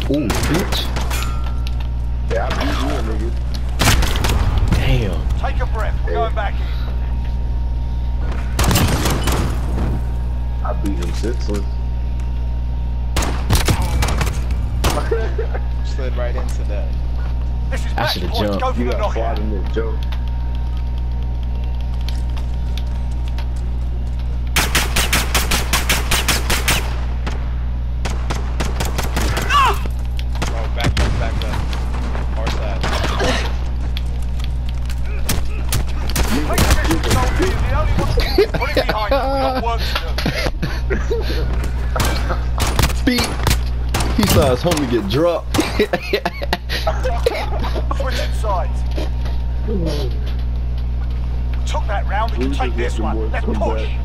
Ooh, bitch. Yeah, I beat you, nigga. Damn. Take a breath. We're going back in. I beat him senseless. Slid right into that. This is I match should've point. jumped. Go for You the got knockout. fought in this joke. Oh, back up. Far side. Take position, soldier. You're the only one. Put it behind you. We've got work to Beat. He saw his homie get dropped. do. Switching sides. Took that round. We can take this one. Let's push.